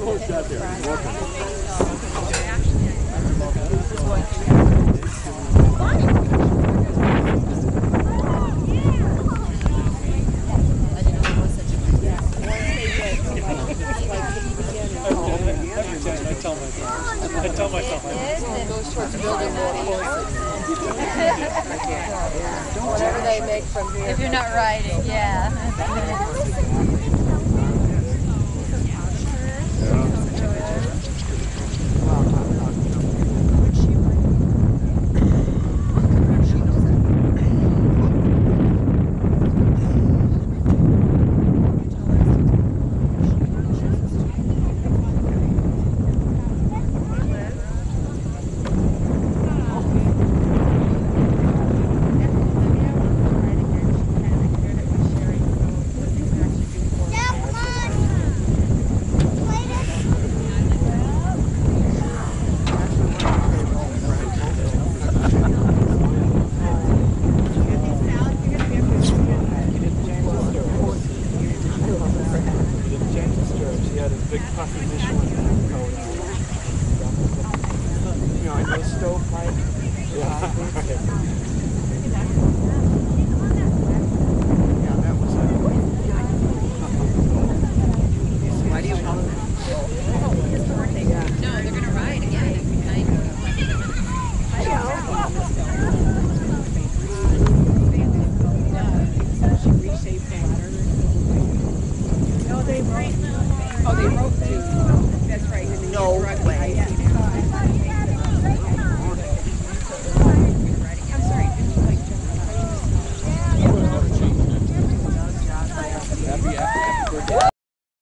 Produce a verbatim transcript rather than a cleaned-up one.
I tell myself it goes towards building more horses. Whatever they make from here. If you're not riding, yeah. Oh, they wrote to, that's right. No way.